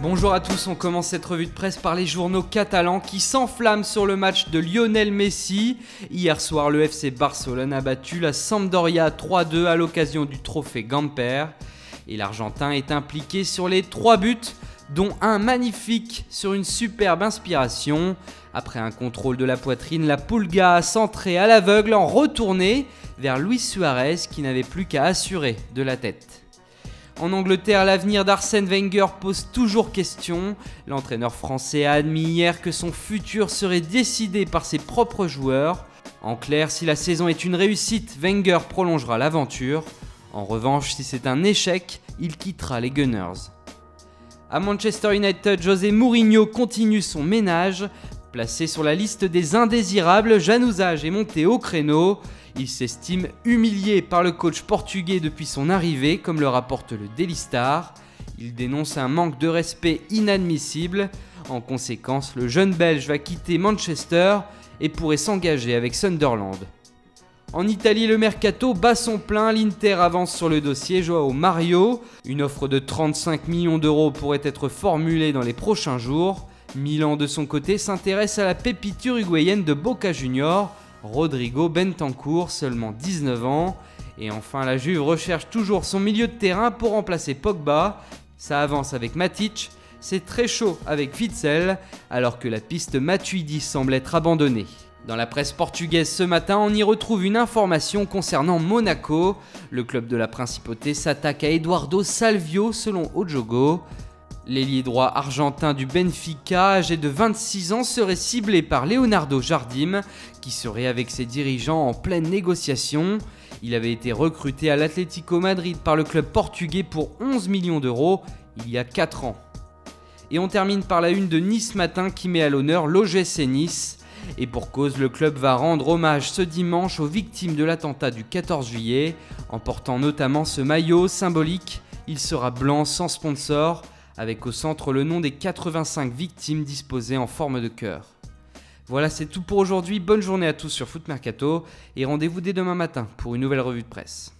Bonjour à tous, on commence cette revue de presse par les journaux catalans qui s'enflamment sur le match de Lionel Messi. Hier soir, le FC Barcelone a battu la Sampdoria 3-2 à l'occasion du trophée Gamper. Et l'Argentin est impliqué sur les 3 buts, dont un magnifique sur une superbe inspiration. Après un contrôle de la poitrine, la Pulga a centré à l'aveugle en retournée vers Luis Suarez qui n'avait plus qu'à assurer de la tête. En Angleterre, l'avenir d'Arsène Wenger pose toujours question. L'entraîneur français a admis hier que son futur serait décidé par ses propres joueurs. En clair, si la saison est une réussite, Wenger prolongera l'aventure. En revanche, si c'est un échec, il quittera les Gunners. À Manchester United, José Mourinho continue son ménage. Placé sur la liste des indésirables, Januzaj est monté au créneau. Il s'estime humilié par le coach portugais depuis son arrivée, comme le rapporte le Daily Star. Il dénonce un manque de respect inadmissible. En conséquence, le jeune Belge va quitter Manchester et pourrait s'engager avec Sunderland. En Italie, le mercato bat son plein, l'Inter avance sur le dossier Joao Mario. Une offre de 35 millions d'euros pourrait être formulée dans les prochains jours. Milan, de son côté, s'intéresse à la pépite uruguayenne de Boca Juniors, Rodrigo Bentancur, seulement 19 ans. Et enfin, la Juve recherche toujours son milieu de terrain pour remplacer Pogba. Ça avance avec Matic, c'est très chaud avec Witsel, alors que la piste Matuidi semble être abandonnée. Dans la presse portugaise ce matin, on y retrouve une information concernant Monaco. Le club de la Principauté s'attaque à Eduardo Salvio selon Ojogo. L'ailier droit argentin du Benfica, âgé de 26 ans, serait ciblé par Leonardo Jardim, qui serait avec ses dirigeants en pleine négociation. Il avait été recruté à l'Atlético Madrid par le club portugais pour 11 millions d'euros il y a 4 ans. Et on termine par la une de Nice Matin qui met à l'honneur l'OGC Nice. Et pour cause, le club va rendre hommage ce dimanche aux victimes de l'attentat du 14 juillet, en portant notamment ce maillot symbolique. Il sera blanc sans sponsor, avec au centre le nom des 85 victimes disposées en forme de cœur. Voilà, c'est tout pour aujourd'hui. Bonne journée à tous sur Foot Mercato et rendez-vous dès demain matin pour une nouvelle revue de presse.